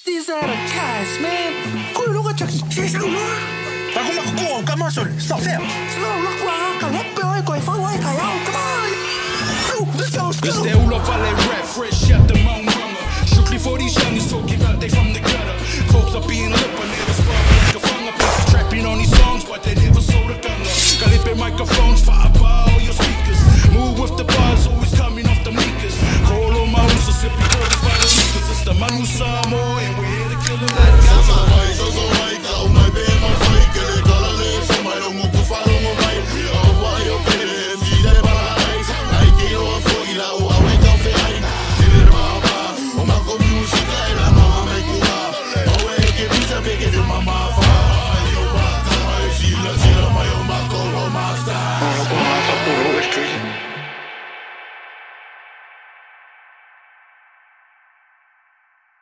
These are the guys, man. Kuuluuko jokin kesällä? Tai kun mä kuulkaa masun, stop there. Laula kuulkaa läppä oikein, voi aika jalkamaan. Let's go. It's that Ulla Valle rap, fresh out the Mount Runner. Strictly for these youngins talking about they from the gutter. Folks are being lip, but never spark like a funger. People trapping on these songs, but they never sold a gun. Got it microphones, fire by all your speakers. Move with the bars, always coming off the makers. Call on my own, so sipping quarters by the leakers. It's the Manu Samo, and we're here to kill them like